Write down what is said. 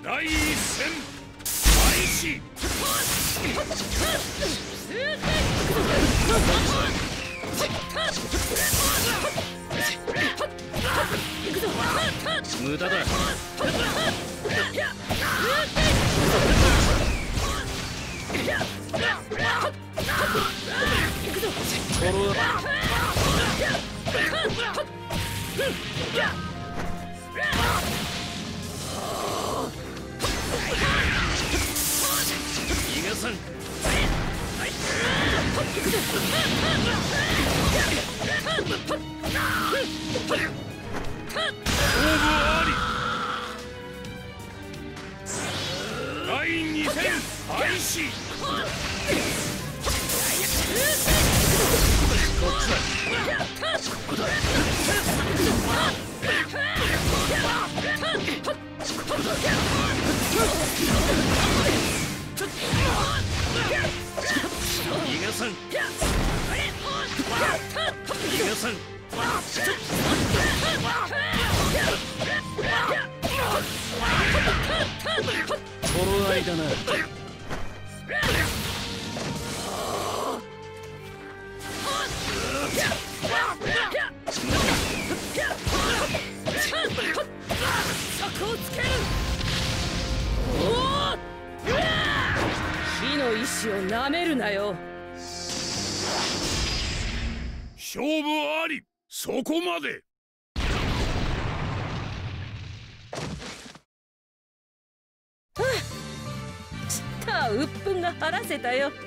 第一戦開始。無駄だ。逃がさん。第2戦開始。こっちだ。ここだ。逃がさん。逃がさん。頃合いだな。 策をつける。火の意志をなめるなよ。 勝負あり。そこまで。 ちった鬱憤が晴らせたよ。